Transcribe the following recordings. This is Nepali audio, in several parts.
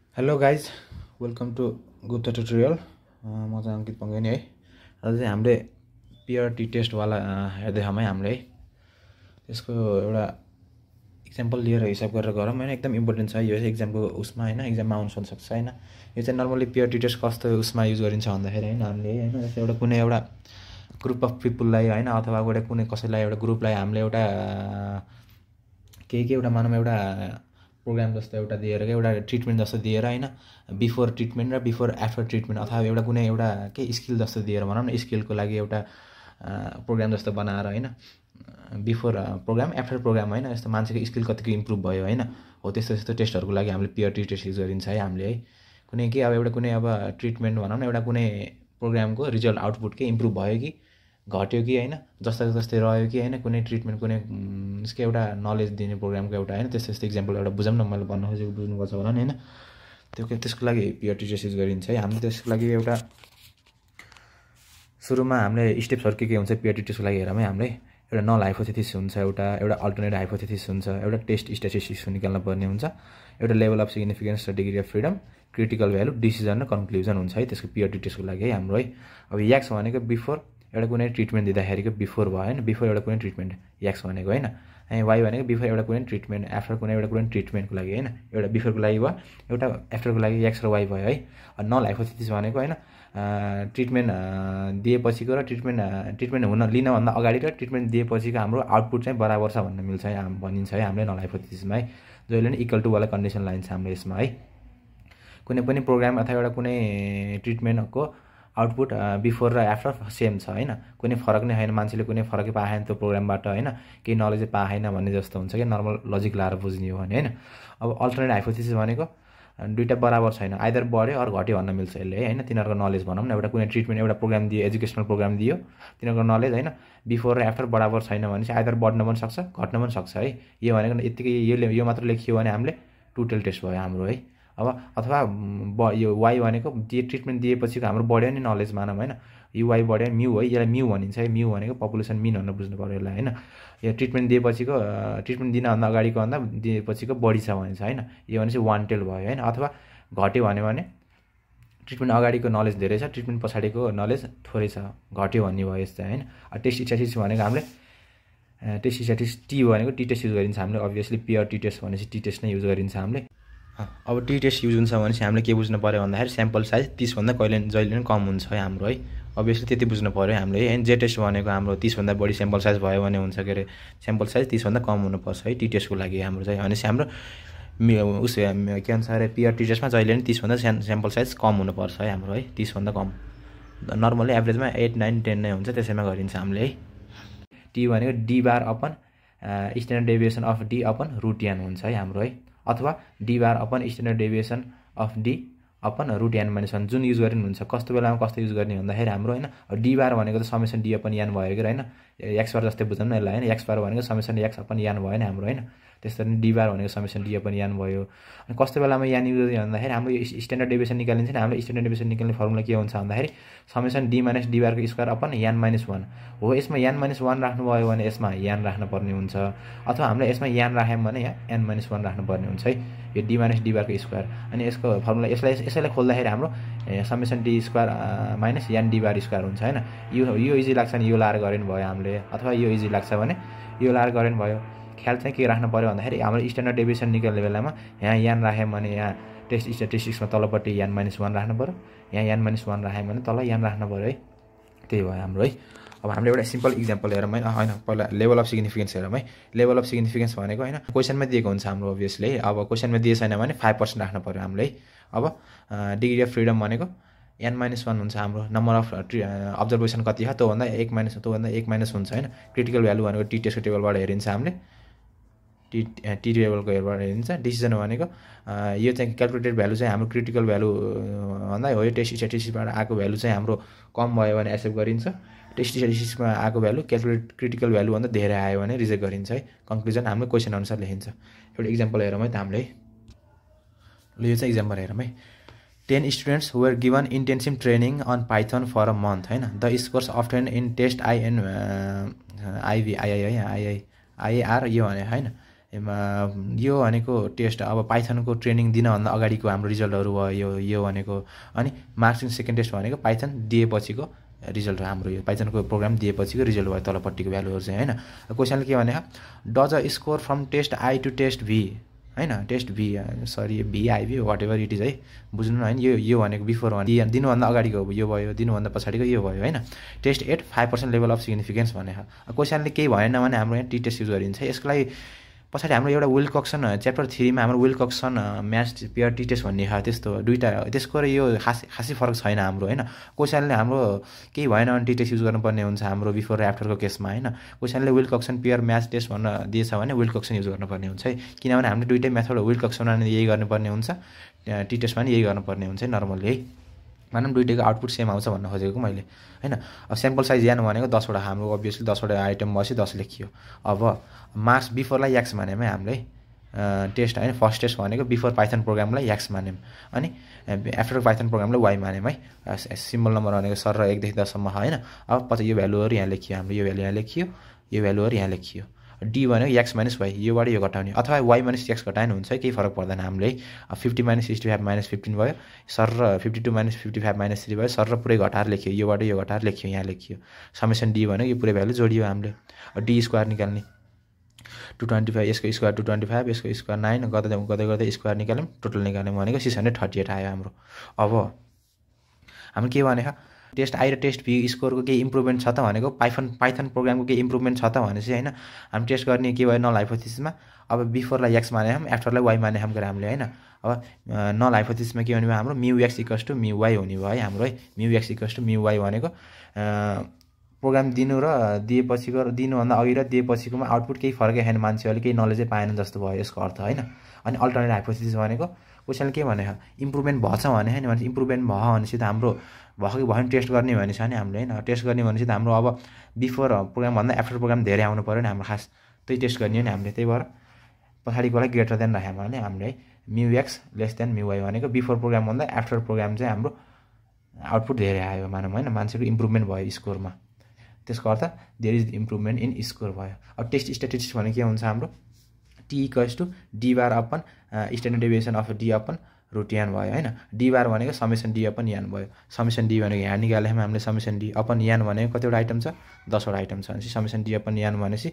Hello guys, welcome to Gupta tutorial. म चाहिँ अंकित पंगेनी है। आज चाहिँ हामीले पीआरटी टेस्ट वाला हेर्दै छौं है हामीले है। यसको एउटा एक्जाम्पल लिएर हिसाब गरेर गरौँ हैन। एकदम इम्पोर्टेन्ट छ यो एक्जामको उसमा हैन, एक्जाममा आउन सक्छ हैन। यो चाहिँ नर्मली पीआरटी टेस्ट कस्तो उसमा युज गरिन्छ भन्दाखेरि हैन हामीले हैन जस्तै एउटा कुनै एउटा ग्रुप अफ पिपललाई हैन अथवा एउटा कुनै कसैलाई एउटा ग्रुपलाई हामीले एउटा के एउटा मानौँ एउटा प्रोग्राम जस्तो एउटा दिएर एउटा ट्रिटमेन्ट जस्तो दिएर हैन बिफोर ट्रिटमेन्ट र बिफोर आफ्टर ट्रिटमेन्ट अथवा एउटा कुनै एउटा के स्किल जस्तो दिएर भनौँ न स्किलको लागि एउटा प्रोग्राम जस्तो बनाएर हैन बिफोर प्रोग्राम आफ्टर प्रोग्राम हैन यस्तो मान्छेको स्किल कतिको इम्प्रुभ भयो हैन हो त्यस्तो टेस्टहरुको लागि हामीले पीआरटी टेस्ट युज गरिन्छ है हामीले है कुनै के अब एउटा कुनै अब ट्रिटमेन्ट भनौँ न एउटा कुनै प्रोग्रामको रिजल्ट आउटपुट के इम्प्रुभ भयो कि घट्यो कि हैन जस्तो जस्तै रह्यो कि हैन कुनै ट्रिटमेन्ट कुनै यसको एउटा नलेज दिने प्रोग्रामको एउटा हैन त्यस्तो एक्जाम्पल एउटा बुझौँ न मैले भन्न खोजेको बुझ्नुपर्छ होला नि हैन त्यसको लागि पीआरटी टेस्ट युज गरिन्छ है हामीले त्यसको लागि एउटा सुरुमा हामीले स्टेप्सहरु के हुन्छ पीआरटी टेस्टको लागि हेरौँ है हामीले एउटा नल हाइपोथेसिस हुन्छ एउटा अल्टरनेट हाइपोथेसिस हुन्छ एउटा टेस्ट स्ट्याटिस्टिक्स निकाल्न पर्ने हुन्छ एउटा लेभल अफ सिग्निफिकेन्स र degree of freedom critical value decision र कन्क्लुजन हुन्छ है त्यसको पीआरटी टेस्टको लागि है हाम्रो है अब याक्स भनेको बिफोर एउटा कुनै ट्रिटमेन्ट दिँदाखेरिको बिफोर भयो हैन बिफोर एउटा कुनै ट्रिटमेन्ट याक्स भनेको हैन अनि वाइ भनेको बिफोर एउटा कुनै ट्रिटमेन्ट आफ्टर कुनै एउटा कुनै ट्रिटमेन्टको लागि हैन एउटा बिफोरको लागि भयो एउटा आफ्टरको लागि याक्स र वाइ भयो है नल हाइपोथेसिस भनेको हैन ट्रिटमेन्ट दिएपछिको र ट्रिटमेन्ट हुन लिनभन्दा अगाडि र ट्रिटमेन्ट दिएपछिको हाम्रो आउटपुट चाहिँ बराबर छ भन्न मिल्छ है भनिन्छ है हामीले नल हाइपोथेसिसमा है जहिले पनि इक्वल टु वाला कन्डिसन लाइन्छ हामीले यसमा है कुनै पनि प्रोग्राम अथवा एउटा कुनै ट्रिटमेन्टको आउटपुट बिफोर र आफ्टर सेम छ हैन कुनै फरक नै छैन मान्छेले कुनै फरकै पाएन त्यो प्रोग्रामबाट हैन केही नलेज पाएन भन्ने जस्तो हुन्छ के नर्मल लजिक लाएर बुझ्ने हो भने हैन अब अल्टरनेट हाइपोथेसिस भनेको दुईटा बराबर छैन आइदर बढ्यो अर घट्यो भन्न मिल्छ यसले हैन तिनीहरुको नलेज भनौं न एउटा कुनै ट्रिटमेन्ट एउटा प्रोग्राम दियो एजुकेसनल प्रोग्राम दियो तिनीहरुको नलेज हैन बिफोर र आफ्टर बराबर छैन भने चाहिँ आइदर बढ्न पनि सक्छ घट्न पनि सक्छ है यो भनेको यतिकै यो मात्र लेखियो भने हामीले टोटल टेस्ट भयो हाम्रो है अब अथवा यो वाइ भनेको ट्रिटमेन्ट दिएपछिको हाम्रो बढ्यो नि नलेज मानौँ हैन यो वाइ बढ्यो म्यू है यसलाई म्यू भनिन्छ है म्यू भनेको पपुलेसन मिन भनेर बुझ्नु पर्यो यसलाई हैन यो ट्रिटमेन्ट दिएपछिको ट्रिटमेन्ट दिनभन्दा अगाडिको भन्दा दिएपछिको बढी छ भनिन्छ हैन यो भने चाहिँ वान टेल भयो हैन अथवा घट्यो भने ट्रिटमेन्ट अगाडिको नलेज धेरै छ ट्रिटमेन्ट पछाडिको नलेज थोरै छ घट्यो भन्ने भयो यस्तो हैन टेस्ट स्ट्याटिस्टिक्स भनेको हामीले टेस्ट स्ट्याटिस्टिक्स टी भनेको टी टेस्ट युज गरिन्छ हामीले अभियसली पीआरटी टेस्ट भनेपछि टी टेस्ट नै युज गरिन्छ हामीले अब टी टेस्ट युज हुन्छ भने चाहिँ हामीले के बुझ्नु पर्यो भन्दाखेरि स्याम्पल साइज 30 भन्दा जहिले पनि कम हुन्छ है हाम्रो है अभियसली त्यति बुझ्नु पर्यो हामीले है जे टेस्ट भनेको हाम्रो 30 भन्दा बढी स्याम्पल साइज भयो भने हुन्छ के रे स्याम्पल साइज 30 भन्दा कम हुनुपर्छ है टी टेस्टको लागि हाम्रो चाहिँ भनेपछि हाम्रो उस के भन्छ अरे पीआरटी टेस्टमा जहिले पनि 30 भन्दा स्याम्पल साइज कम हुनुपर्छ है हाम्रो है 30 भन्दा कम नर्मली एभरेजमा 8 9 10 नै हुन्छ त्यसैमा गरिन्छ हामीले है टी भनेको D bar upon standard deviation of D upon root n हुन्छ है हाम्रो है अथवा D bar upon standard deviation of D upon root n minus 1 जुन युज गरिनु हुन्छ कस्तो बेलामा कस्तो युज गर्ने भन्दाखेरि हाम्रो हैन डी बार भनेको त समेसन डी अपन n भयो के हैन एक्स बार जस्तै बुझ्नु न यसलाई हैन एक्स बार भनेको समेसन एक्स अपन n भयो नि हाम्रो हैन त्यसरी डी बार भनेको समेसन डी अपन n भयो अनि कस्तो बेलामा n युज गर्ने भन्दाखेरि हाम्रो स्ट्यान्डर्ड डेभिएसन निकालिन्छ नि हाम्रो स्ट्यान्डर्ड डेभिएसन निकाल्ने फर्मुला के हुन्छ भन्दाखेरि summation D minus D bar को स्क्वायर अपन n माइनस 1 हो यसमा n माइनस 1 राख्नु भयो भने यसमा n राख्नु पर्ने हुन्छ अथवा हामीले यसमा n राख्यौं भने यहाँ n माइनस 1 राख्नु पर्ने हुन्छ है यो डी माइनस डी बार को स्क्वायर अनि यसको फर्मुला यसैलाई खोल्दाखेरि हाम्रो summation D square minus n D bar square हुन्छ हैन यो इजी लाग्छ नि यो लाएर गरेन भयो हामीले अथवा यो इजी लाग्छ भने यो लाएर गरेन भयो ख्याल चाहिँ के राख्नु पर्यो भन्दाखेरि हाम्रो स्ट्यान्डर्ड डेभिएसन निकाल्ने बेलामा यहाँ n राख्यौं भने यहाँ टेस्ट स्ट्याटिस्टिक्समा तलपट्टि n माइनस 1 राख्नु पर्यो यहाँ n माइनस 1 राख्यौं भने तल n राख्नु पर्यो है त्यही भयो हाम्रो है अब हामीले एउटा सिम्पल एक्जाम्पल हेरौँ हैन पहिला लेभल अफ सिग्निफिकेन्स हेरौँ है लेभल अफ सिग्निफिकेन्स भनेको हैन क्वेशनमा दिएको हुन्छ हाम्रो अभियसली अब क्वेशनमा दिए छैन भने 5% राख्नु पर्यो हामीले है अब डिग्री अफ फ्रिडम भनेको n माइनस 1 हुन्छ हाम्रो नम्बर अफ अब्जर्भेसन कति छ त्यो भन्दा 1 माइनस हुन्छ हैन क्रिटिकल भ्यालु भनेको टी टेस्टको टेबलबाट हेरिन्छ हामीले टी टेबलको हेरबाट हेरिन्छ डिसिजन भनेको यो चाहिँ क्याल्कुलेटेड भ्यालु चाहिँ हाम्रो क्रिटिकल भ्यालु भन्दा हो यो टेस्ट स्ट्याटिस्टिक्सबाट आएको भ्यालु चाहिँ हाम्रो कम भयो भने एक्सेप्ट गरिन्छ टेस्ट स्ट्याटिस्टिक्समा आएको भ्यालु क्रिटिकल भ्यालु भन्दा धेरै आयो भने रिजेक्ट गरिन्छ है कन्क्लुजन हाम्रो क्वेशन अनुसार लेखिन्छ एउटा एक्जाम्पल हेरौँ है त हामीले ल यो चाहिँ एक्जाम्पल हेरौँ है 10 students were given intensive training on Python for a month हैन the scores obtained in test IAR यो भने हैन यो भनेको टेस्ट अब पाइथनको ट्रेनिङ दिनभन्दा अगाडिको हाम्रो रिजल्टहरू भयो यो भनेको। अनि मार्क्स इन सेकेन्ड टेस्ट भनेको पाइथन दिएपछिको रिजल्ट हाम्रो यो पाइथनको प्रोग्राम दिएपछिको रिजल्ट भयो तलपट्टिको भ्यालुहरू चाहिँ हैन। क्वेसनले के भने does a score from test I to test V हैन, test V sorry VIV whatever it is है, बुझ्नु न हैन। यो भनेको बिफोर भने दिनुभन्दा अगाडिको यो भयो, दिनुभन्दा पछाडिको यो भयो हैन। टेस्ट 8 5% लेभल अफ सिग्निफिकेन्स भने क्वेसनले केही भएन भने हाम्रो यहाँ टी टेस्ट युज गरिन्छ। यसको लागि पछाडि हाम्रो एउटा विल्कक्सन च्याप्टर 3 मा हाम्रो Wilcoxon match pair T test भन्ने त्यस्तो दुईटा त्यसको र यो खासै फरक छैन हाम्रो हैन। क्वेसनले हाम्रो केही भएन भने टी टेस्ट युज गर्नुपर्ने हुन्छ हाम्रो बिफोर र आफ्टरको केसमा हैन। क्वेसनले विल्कक्सन पेयर म्याच टेस्ट भन्न दिएछ भने विल्कक्सन युज गर्नुपर्ने हुन्छ है, किनभने हामीले दुईटै मेथड विल्कक्सनमा यही गर्नुपर्ने हुन्छ, टी टेस्टमा पनि यही गर्नुपर्ने हुन्छ नर्मली है। मानौँ दुईटैको आउटपुट सेम आउँछ भन्न खोजेको मैले हैन। अब स्याम्पल साइज यान भनेको 10 वटा हाम्रो अभियसली 10 वटा आइटम बसी 10 लेखियो। अब मार्क्स बिफोरलाई एक्स मान्यौँ है हामीले टेस्ट हैन, फर्स्ट टेस्ट भनेको बिफोर पाइथन प्रोग्रामलाई एक्स मान्यौँ अनि आफ्टर पाइथन प्रोग्रामलाई वाइ मान्यौँ है। सिम्बल नम्बर भनेको सर र 1 देखि 10 सम्म हैन। अब पछि यो भ्यालुहरु यहाँ लेखियो, हाम्रो यो भ्यालु यहाँ लेखियो, यो भ्यालुहरु यहाँ लेखियो। डी भनेको एक्स माइनस वाइ, योबाट यो घटाउने अथवा वाइ माइनस एक्स घटाए हुन्छ है, केही फरक पर्दैन हामीले। 50 माइनस 65 माइनस 15 भयो, सर र 52 माइनस 55 माइनस 3 भयो, सर र पुरै घटाएर लेखियो, योबाट यो घटाएर लेखियो, यहाँ लेखियो। समेसन डी भनेको यो पुरै भ्यालु जोडियो हामीले। डी स्क्वायर निकाल्ने 225, यसको स्क्वायर 225, यसको स्क्वायर 9 गर्दै गर्दै स्क्वायर निकाल्यौँ, टोटल निकाल्यौँ भनेको 638 आयो हाम्रो। अब हाम्रो के भनेको टेस्ट आई र टेस्ट भी स्कोरको केही इम्प्रुभमेन्ट छ त भनेको पाइथन प्रोग्रामको केही इम्प्रुभमेन्ट छ त भनेपछि हैन हामी टेस्ट गर्ने के भयो नल हाइपोथेसिसमा। अब बिफोरलाई एक्स माने हम, आफ्टरलाई वाइ माने हम गरे हामीले हैन। अब नल हाइपोथेसिसमा के भन्यो हाम्रो mu X equals to mu Y हुने भयो है हाम्रो है। Mu X equals to mu Y भनेको प्रोग्राम दिनु र दिएपछिको र दिनुभन्दा अघि र दिएपछिकोमा आउटपुट केही फरकै छैन, मान्छेहरूले केही नलेजै पाएन जस्तो भयो यसको अर्थ हैन। अनि अल्टरनेट हाइपोथेसिस भनेको क्वेसनले के भनेको इम्प्रुभमेन्ट भएछ भने हैन, भने इम्प्रुभमेन्ट भयो भनेपछि त हाम्रो भएको भयो भने टेस्ट गर्ने भनेछ नि हामीले हैन। टेस्ट गर्ने भनेपछि त हाम्रो अब बिफोर प्रोग्राम भन्दा आफ्टर प्रोग्राम धेरै आउनु पर्यो नि हाम्रो, खास त्यही टेस्ट गर्ने नि हामीले। त्यही भएर पछाडिकोलाई ग्रेटर देन राख्यौँ भने हामीले है mu X less than mu Y भनेको बिफोर प्रोग्राम भन्दा आफ्टर प्रोग्राम चाहिँ हाम्रो आउटपुट धेरै आयो मानौँ हैन, मान्छेको इम्प्रुभमेन्ट भयो स्कोरमा। त्यसको अर्थ there is improvement in score भयो। अब टेस्ट स्ट्याटिस्टिक्स भने के हुन्छ हाम्रो T equals to D bar upon standard deviation of D upon root n भयो हैन। डी बार भनेको समेसन डी अपन यान भयो। समेसन डी भनेको यहाँ निकाल्यौँ हामीले, समेसन डी अपन यान भनेको कतिवटा आइटम छ 10 वटा आइटम छ भनेपछि समेसन डी अपन यान भनेपछि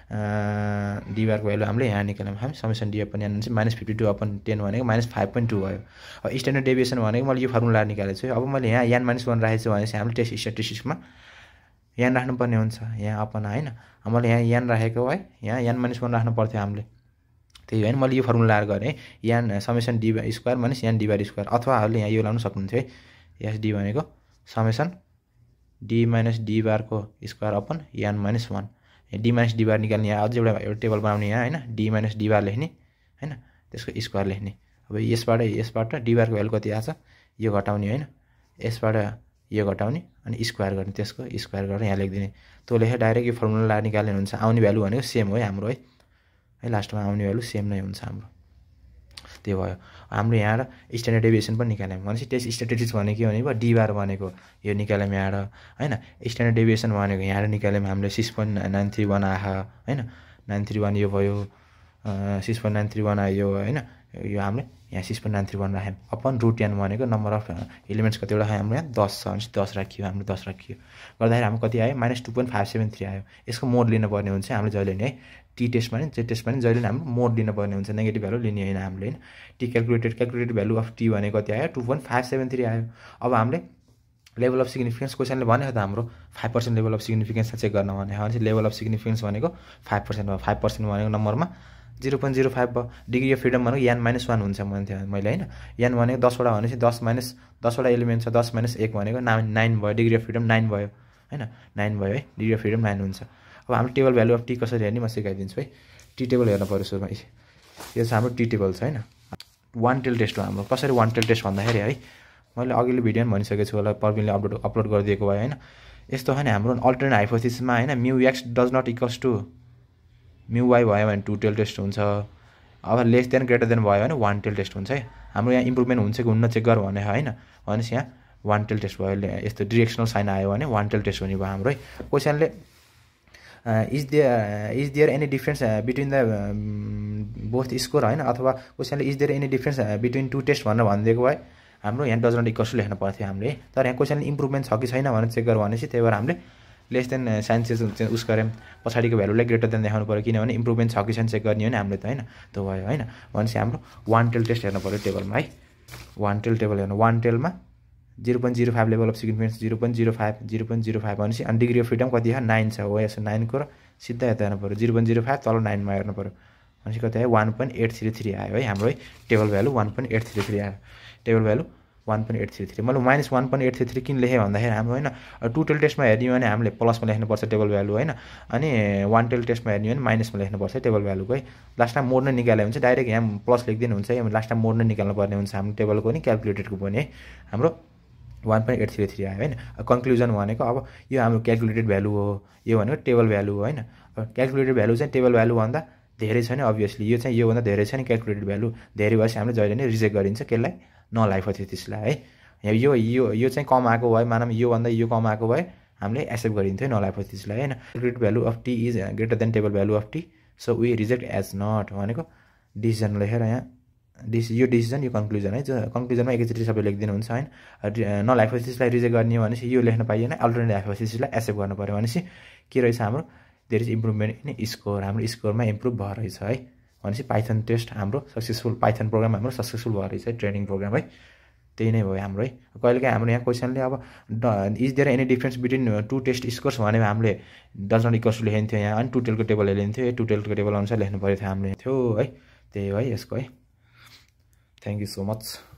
डी बारको भ्यालु हामीले यहाँ निकाल्यौँ हामी। समेसन डी अपन यान भनेपछि -52 अपन 10 भनेको -5.2 भयो। अब स्ट्यान्डर्ड डेभिएसन भनेको मैले यो फर्मुला निकालेको छु। अब मैले यहाँ यान -1 राखेको छु भनेपछि हामीले टेस्ट स्ट्याटिस्टिक्समा यान राख्नुपर्ने हुन्छ यहाँ अपन हैन। मैले यहाँ यान राखेको है, यहाँ यान -1 राख्नु पर्थ्यो हामीले। त्यही होइन मैले यो फर्मुला गरेँ n summation D square minus n D bar square, अथवाहरूले यहाँ यो लाउनु सक्नुहुन्थ्यो है। एस डी भनेको समेसन डी माइनस डी बारको square upon n -1। D minus D बार निकाल्ने यहाँ अझै एउटा टेबल बनाउने यहाँ हैन, डी माइनस डी बार लेख्ने हैन, त्यसको स्क्वायर लेख्ने। अब यसबाट डी बारको भ्यालु कति आछ यो घटाउने हैन, यसबाट यो घटाउने अनि स्क्वायर गर्ने, त्यसको स्क्वायर गरेर यहाँ लेखिदिने। त्यो लेखेर डाइरेक्ट यो फर्मुला निकाल्ने हुन्छ। आउने भ्यालु भनेको सेम हो है हाम्रो है लास्टमा आउने भ्यालु सेम नै हुन्छ हाम्रो। त्यो भयो हाम्रो यहाँ र स्ट्यान्डर्ड डेभिएसन पनि निकाल्यौँ भनेपछि टेस्ट स्ट्याटिस्टिक्स भनेको के भनेको डी बार भनेको यो निकाल्यौँ यहाँ हैन। स्ट्यान्डर्ड डेभिएसन भनेको यहाँ निकाल्यौँ हामीले 6.931 आयो हैन, 931 यो भयो 6.931 आयो हैन। यो हामीले यहाँ 6.931 राख्यौँ अपन रुट यान भनेको नम्बर अफ एलिमेन्ट्स कतिवटा आयो हाम्रो यहाँ 10 छ भनेपछि 10 राखियो हामीले, 10 राखियो गर्दाखेरि हाम्रो कति आयो -2.573 आयो। यसको मोड लिनुपर्ने हुन्छ हामीले जहिले नि है। टी टेस्टमा नि जे टेस्टमा नि जहिले नि हाम्रो मोड लिनुपर्ने हुन्छ, नेगेटिभ भ्यालु लिने होइन हामीले हैन। T calculated value of T भनेको कति आयो 2.573 आयो। अब हामीले लेभल अफ सिग्निफिकेन्स क्वेसनले भनेको त हाम्रो 5% लेभल अफ सिग्निफिकेन्स चेक गर्न भनेको भनेपछि लेभल अफ सिग्निफिकेन्स भनेको 5% हो। 5% भनेको नम्बरमा 0.05 भयो। डिग्री अफ फ्रिडम भनेको यान -1 हुन्छ मैले हैन। यान भनेको 10 वटा भनेपछि 10 वटा एलिमेन्ट छ, 10 - 1 भनेको 9 भयो। डिग्री अफ फ्रिडम 9 भयो हैन, 9 भयो है। डिग्री अफ फ्रिडम 9 हुन्छ। अब हाम्रो टेबल भ्यालु अफ टी कसरी हेर्ने म सिकाइदिन्छु है। टी टेबल हेर्न पर्यो सुरुमा, यो चाहिँ हाम्रो टी टेबल छ हैन। वान टेल टेस्ट हो हाम्रो। कसरी वान टेल टेस्ट भन्दाखेरि है मैले अघिल्लो भिडियोमा भनिसकेको छु होला, पर्विनले अपलोड गरिदिएको भयो हैन। यस्तो हो नि हाम्रो अल्टरनेट हाइपोथेसिसमा हैन mu X does not equals to mu Y भयो भने टु टेल टेस्ट हुन्छ। अब लेस देन ग्रेटर देन भयो भने वान टेल टेस्ट हुन्छ है। हाम्रो यहाँ इम्प्रुभमेन्ट हुन्छ कि हुन्न चेक गर भने हैन, भनेपछि यहाँ वान टेल टेस्ट भयो। यस्तो डिरेक्सनल साइन आयो भने वान टेल टेस्ट हुने भयो हाम्रो है। क्वेसनले is there any difference between the both score होइन, अथवा क्वेसनले is there any difference between two test भनेर भनिदिएको भए हाम्रो यहाँ डज नट इक्वल्स टु लेख्नु पर्थ्यो हामीले। तर यहाँ क्वेसनले इम्प्रुभमेन्ट छ कि छैन भनेर चेक गरेर भनेपछि त्यही भएर हामीले लेस देन साइन्सेस उस गऱ्यौँ, पछाडिको भ्यालुलाई ग्रेटर देन देखाउनु पऱ्यो, किनभने इम्प्रुभमेन्ट छ कि छैन चेक गर्ने हो नि हामीले त होइन, त्यो भयो होइन। भनेपछि हाम्रो वान टेल टेस्ट हेर्नु पऱ्यो टेबलमा है, वान टेल टेबल हेर्नु, वान टेलमा 0.05 लेभल अफ सिग्निफिकेन्स 0.05 भनेपछि अनि डिग्री अफ फ्रिडम कति छ 9 छ हो, यसो 9 को र सिधा यता हेर्नु पऱ्यो 0.05 तल 9 मा हेर्नु पऱ्यो भनेपछि कति आयो 1.833 आयो है हाम्रो है, टेबल भ्यालु 1.833 आयो, टेबल भ्यालु 1.833। मैले माइनस 1.833 किन लेखेँ भन्दाखेरि हाम्रो होइन टु टेल टेस्टमा हेर्ने हो भने हामीले प्लसमा लेख्नुपर्छ टेबल भ्यालु होइन, अनि वान टेल टेस्टमा हेर्ने हो भने माइनसमा लेख्नुपर्छ टेबल भ्यालुको है। लास्ट टाइम मोड नै निकाल्यो भने चाहिँ डाइरेक्ट यहाँ प्लस लेखिदिनु हुन्छ है, लास्ट टाइम मोड नै निकाल्नु पर्ने हुन्छ हाम्रो टेबलको नि क्यालकुलेटेडको पनि है। हाम्रो 1.833 आयो होइन। कन्क्लुजन भनेको अब यो हाम्रो क्यालकुलेटेड भ्यालु हो, यो भनेको टेबल भ्यालु हो होइन। क्यालकुलेटेड भ्यालु चाहिँ टेबल भ्यालुभन्दा धेरै छ नि अभियसली, यो चाहिँ योभन्दा धेरै छ नि क्यालकुलेटेड भ्यालु, धेरै भएपछि हामीले जहिले नै रिजेक्ट गरिन्छ केलाई नल हाइपोथेसिसलाई है। यो चाहिँ कम आएको भए मानौँ योभन्दा यो कम आएको भए हामीले एक्सेप्ट गरिन्थ्यो नल हाइपोथेसिसलाई होइन। Calculated value of T is greater than table value of T, so we reject H naught भनेको डिसिजन लेखेर यहाँ यो डिसिजन यो कन्क्लुजन है, कन्क्लुजनमा एकैचोटि सबै लेखिदिनुहुन्छ होइन। नल हाइपोथेसिसलाई रिजेक्ट गर्ने हो भनेपछि यो लेख्न पाइएन, अल्टरनेटिभ हाइपोथेसिसलाई एक्सेप्ट गर्नु पऱ्यो भनेपछि के रहेछ हाम्रो there is improvement in score, हाम्रो स्कोरमा इम्प्रुभ भयो रहेछ है। भनेपछि पाइथन टेस्ट हाम्रो सक्सेसफुल, पाइथन प्रोग्राम हाम्रो सक्सेसफुल भयो रहेछ है, ट्रेनिङ प्रोग्राम है। त्यही नै भयो हाम्रो है। कहिलेकाहीँ हाम्रो यहाँ क्वेसनले अब is there any difference between two test scores भनेर हामीले डज नट इक्वल्स टु लेखिन्थ्यो यहाँ, अनि टुटेलको टेबल हेरिन्थ्यो, टुटेलको टेबल अनुसार लेख्नु पऱ्यो थियो हामीले थियो है। त्यही हो है यसको है। Thank you so much.